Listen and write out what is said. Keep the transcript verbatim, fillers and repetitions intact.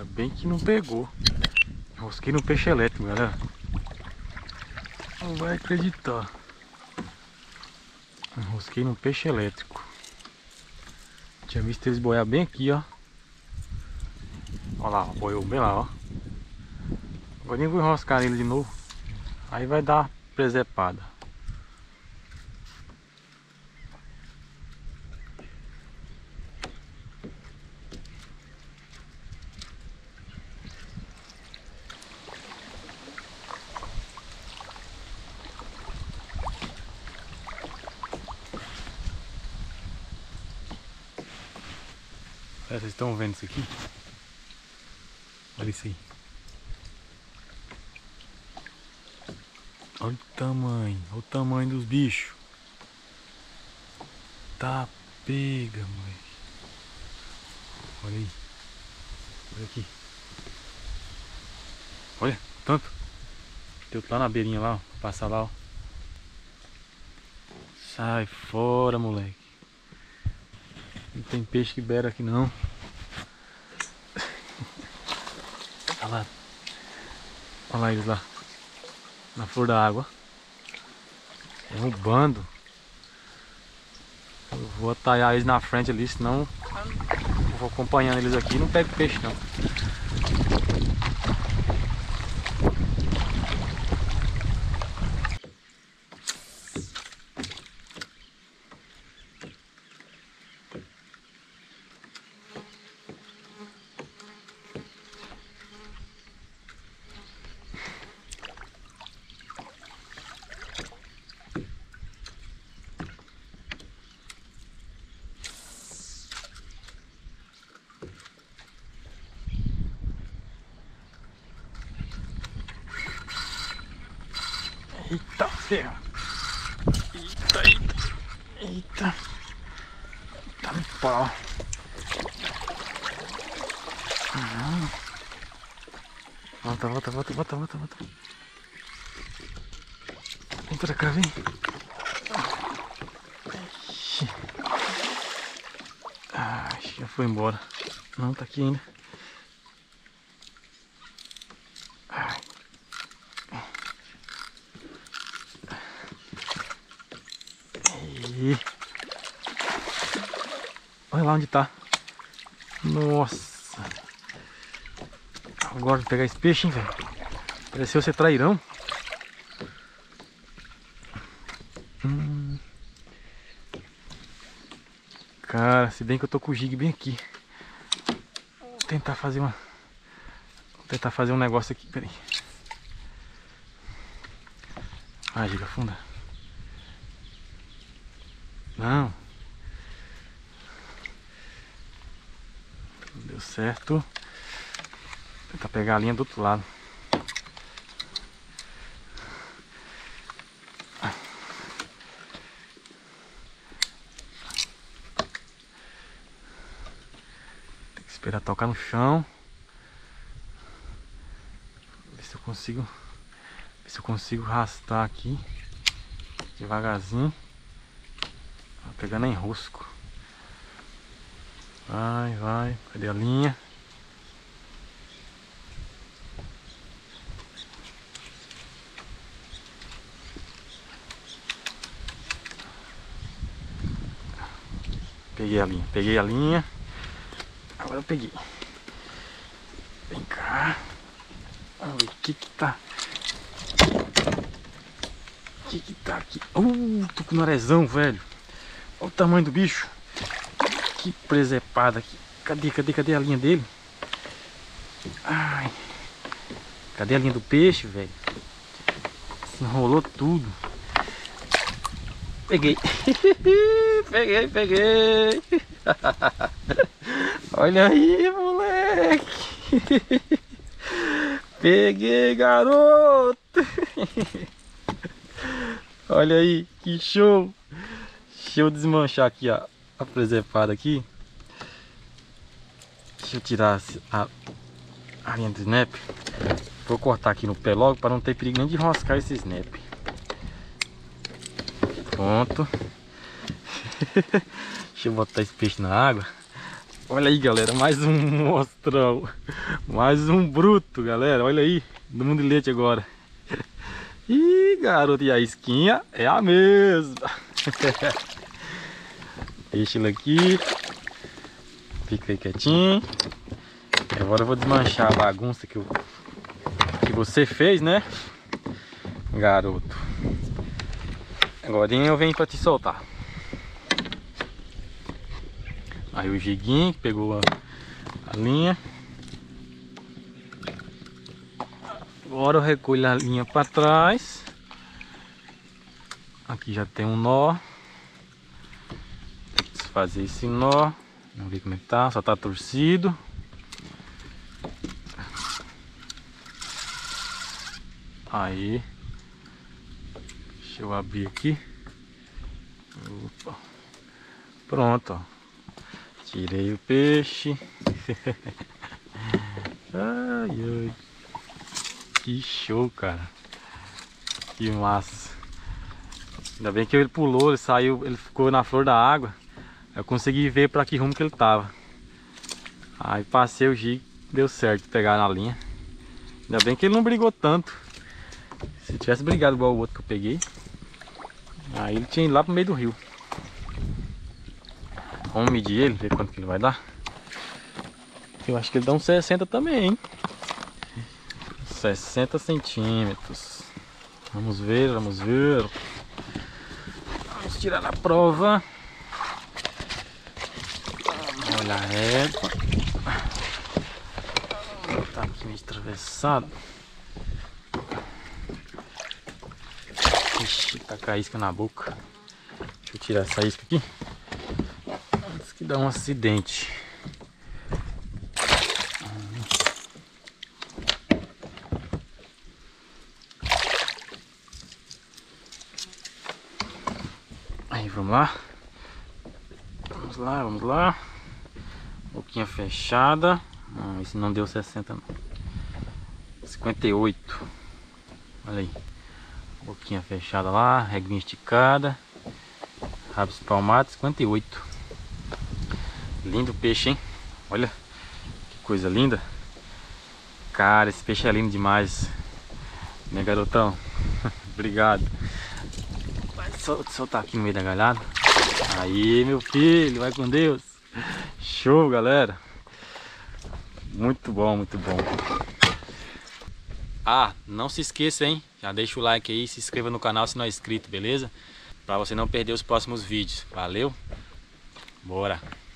bem que não pegou. Enrosquei no peixe elétrico, galera. Não vai acreditar. Enrosquei no peixe elétrico. Tinha visto eles boiar bem aqui, ó. Olha lá, ó, boiou bem lá, ó. Agora eu vou enroscar ele de novo. Aí vai dar presepada. É, vocês estão vendo isso aqui? Olha isso aí. Olha o tamanho, olha o tamanho dos bichos. Tá pega, moleque. Olha aí. Olha aqui. Olha, tanto. Tem outro lá na beirinha lá, ó. Passa lá, ó. Sai fora, moleque. Não tem peixe que beira aqui não. Olha lá. Olha lá eles lá. Na flor da água. É um bando. Eu vou atalhar eles na frente ali, senão eu vou acompanhando eles aqui e não pego peixe não. Eita ferro! Eita, eita! Eita! Tá no pau! Uhum. Volta, volta, volta, volta, volta, volta! Vem pra cá, vem! Ixi. Ah, já foi embora! Não, tá aqui ainda! E... olha lá onde tá. Nossa. Agora vou pegar esse peixe, hein, velho. Pareceu ser trairão. Hum. Cara, se bem que eu tô com o jig bem aqui. Vou tentar fazer uma... Vou tentar fazer um negócio aqui, peraí. Ah, giga funda. Não. Não deu certo. Vou tentar pegar a linha do outro lado. Tem que esperar tocar no chão. Ver se eu consigo. Ver se eu consigo arrastar aqui. Devagarzinho. Pegando enrosco. Vai, vai. Cadê a linha? Peguei a linha. Peguei a linha. Agora eu peguei. Vem cá. Vamos ver o que que tá. O que que tá aqui? Uh, tucunarezão, velho. Olha o tamanho do bicho. Que presepada aqui. Cadê, cadê, cadê a linha dele? Ai. Cadê a linha do peixe, velho? Se enrolou tudo. Peguei. Peguei, peguei. Olha aí, moleque. Peguei, garoto. Olha aí, que show. Deixa eu desmanchar aqui a, a presepada aqui. Deixa eu tirar a, a linha do snap. Vou cortar aqui no pé logo para não ter perigo nem de enroscar esse snap. Pronto. Deixa eu botar esse peixe na água. Olha aí, galera, mais um monstrão. Mais um bruto, galera. Olha aí, do mundo de leite agora. Ih, garoto, e a isquinha é a mesma. Deixa ele aqui. Fica aí quietinho. Agora eu vou desmanchar a bagunça que, eu, que você fez, né, garoto? Agora eu venho pra te soltar. Aí o Giguinho pegou a, a linha. Agora eu recolho a linha para trás. Aqui já tem um nó. Tem que desfazer esse nó. Vamos ver como é que tá. Só tá torcido. Aí. Deixa eu abrir aqui. Opa. Pronto, ó. Tirei o peixe. Ai, ai. Que show, cara. Que massa. Ainda bem que ele pulou, ele saiu, ele ficou na flor da água. Eu consegui ver pra que rumo que ele tava. Aí passei o gigue, deu certo de pegar na linha. Ainda bem que ele não brigou tanto. Se tivesse brigado igual o outro que eu peguei, aí ele tinha ido lá pro meio do rio. Vamos medir ele, ver quanto que ele vai dar. Eu acho que ele dá uns sessenta também, hein? sessenta centímetros. Vamos ver, vamos ver. Vamos tirar a prova. Olha a régua. Tá aqui meio atravessado. Ixi, tá com a isca na boca. Deixa eu tirar essa isca aqui. Antes que dá um acidente. Aí, vamos lá. Vamos lá, vamos lá. Boquinha fechada. Não, esse não deu sessenta não. cinquenta e oito. Olha aí. Boquinha fechada lá, reguinha esticada. Rabo espalmado, cinquenta e oito. Lindo peixe, hein? Olha que coisa linda. Cara, esse peixe é lindo demais, né, garotão? Obrigado. Vai sol- soltar aqui no meio da galhada. Aí, meu filho, vai com Deus. Show, galera. Muito bom, muito bom. Ah, não se esqueça, hein? Já deixa o like aí, se inscreva no canal se não é inscrito, beleza? Pra você não perder os próximos vídeos. Valeu? Bora!